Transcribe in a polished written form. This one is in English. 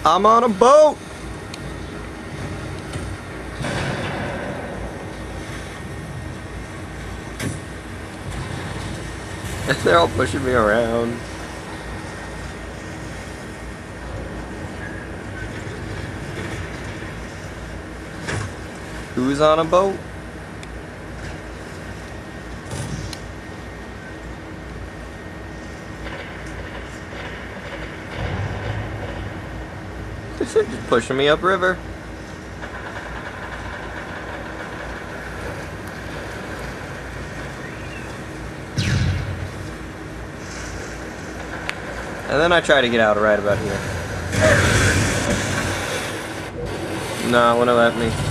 I'm on a boat! They're all pushing me around. Who's on a boat? They're just pushing me upriver. And then I try to get out right about here. No, it wouldn't let me.